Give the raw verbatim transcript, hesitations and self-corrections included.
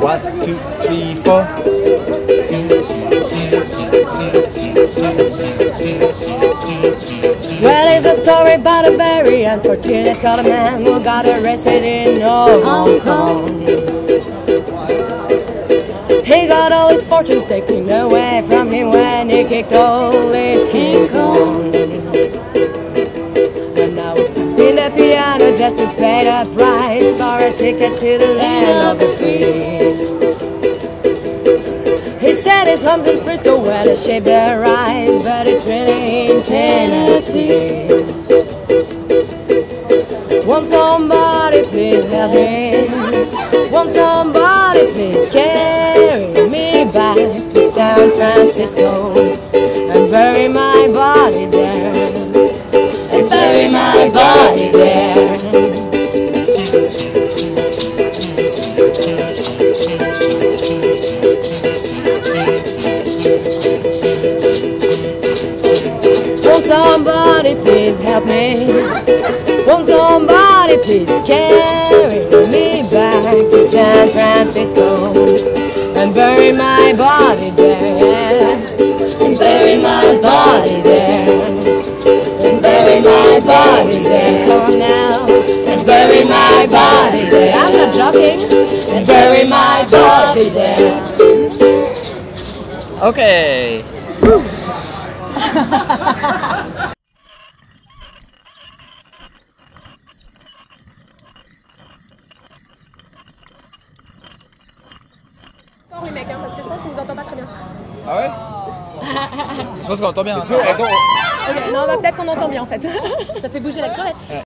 One, two, three, four. Well, it's a story about a very unfortunate colored man who got arrested in Hong Kong. He got all his fortunes taken away from him when he kicked all his King Kong. And now he's playing the piano just to pay the price for a ticket to the land of the free. He said his home's in Frisco where they shape their eyes, but it's really in Tennessee. Won't somebody please help me? Won't somebody please carry me back to San Francisco and bury my body there, and bury my body there. Won't somebody please help me? Won't somebody please carry me back to San Francisco and bury my body there, yes, and bury my body there, and bury my body there. Come on now, and bury my body there. I'm not joking. And bury my body there. Okay. Les mecs, hein, parce que je pense qu'on vous entend pas très bien. Ah ouais? Je pense qu'on entend bien. Hein. Okay, non, bah, peut-être qu'on entend bien en fait. Ça fait bouger la crevette.